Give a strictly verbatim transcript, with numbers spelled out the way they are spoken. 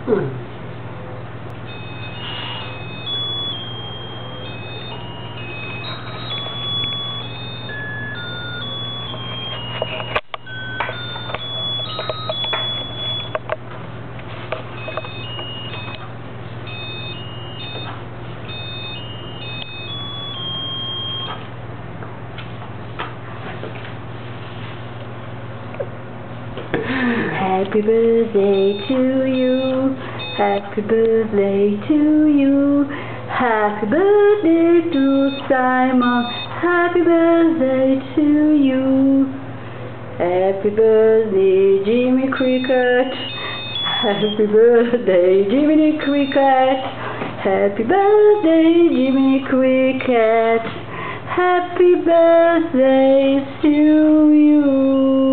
Happy birthday to you, happy birthday to you, happy birthday to Simon, happy birthday to you, happy birthday Jimmy Cricket, happy birthday Jiminy Cricket, happy birthday Jiminy Cricket, happy birthday to you.